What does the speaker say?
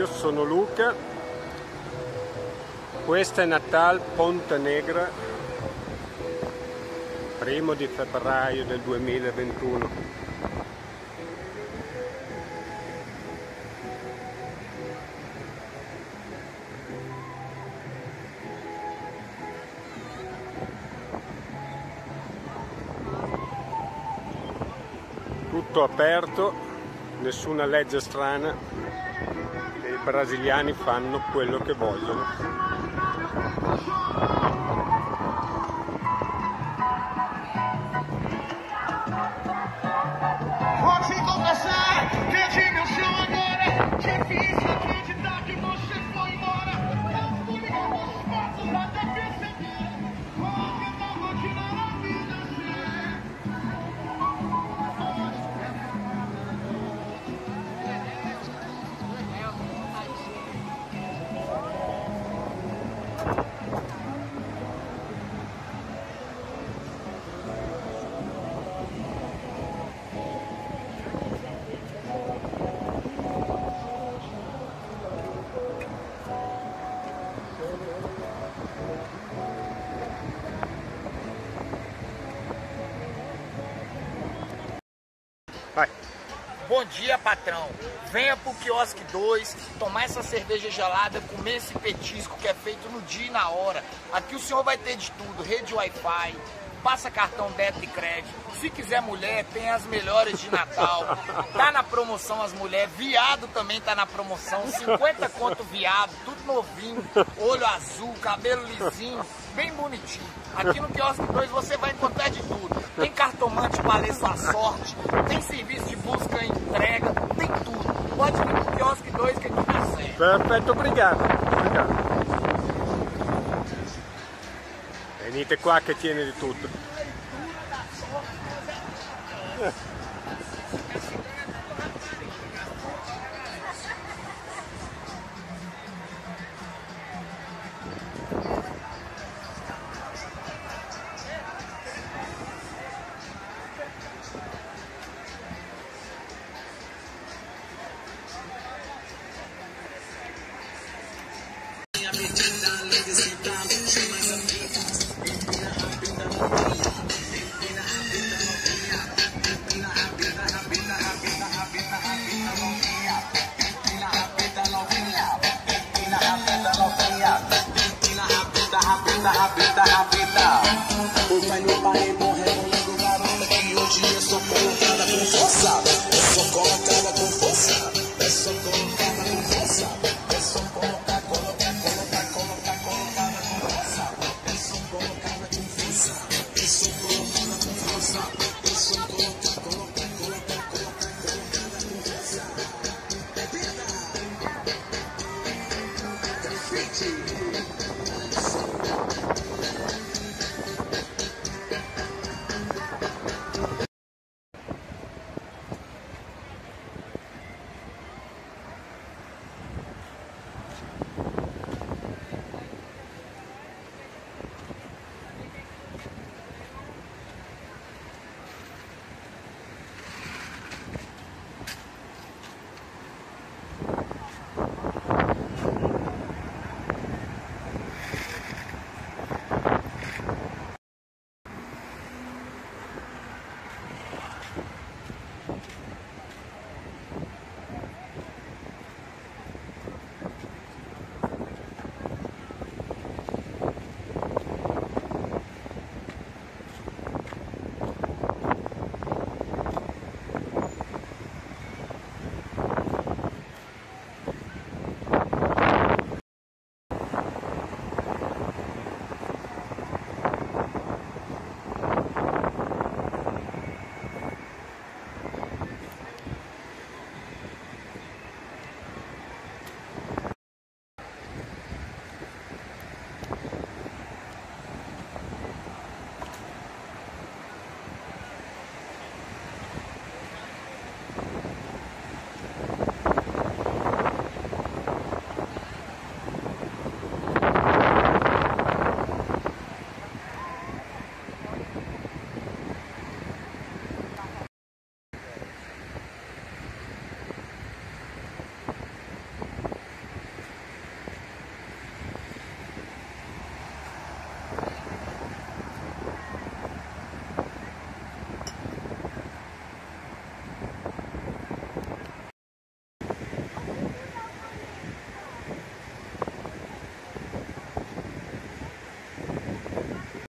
io sono Luca, questa è Natal Ponte Negra, 1° di febbraio del 2021. Tutto aperto, nessuna legge strana e i brasiliani fanno quello che vogliono. Pode confessar, perdi meu chão agora. Difícil acreditar que você foi embora. Eu fui alguns passos até perceber como que eu vou tirar a vida assim. Vai. Bom dia, patrão. Venha pro Quiosque 2, tomar essa cerveja gelada, comer esse petisco que é feito no dia e na hora. Aqui o senhor vai ter de tudo, rede Wi-Fi, passa cartão débito e crédito. Se quiser mulher, tem as melhores de Natal. Tá na promoção as mulheres, viado também tá na promoção, 50 conto viado, tudo novinho, olho azul, cabelo lisinho, bem bonitinho. Aqui no Quiosque 2 você vai encontrar de tudo. Tem cartomante para ler sua sorte, tem serviço de busca e entrega, tem tudo. Pode vir pro Quiosque 2 que aqui tá certo. Perfetto, obrigado. Venite qua che tiene di tutto.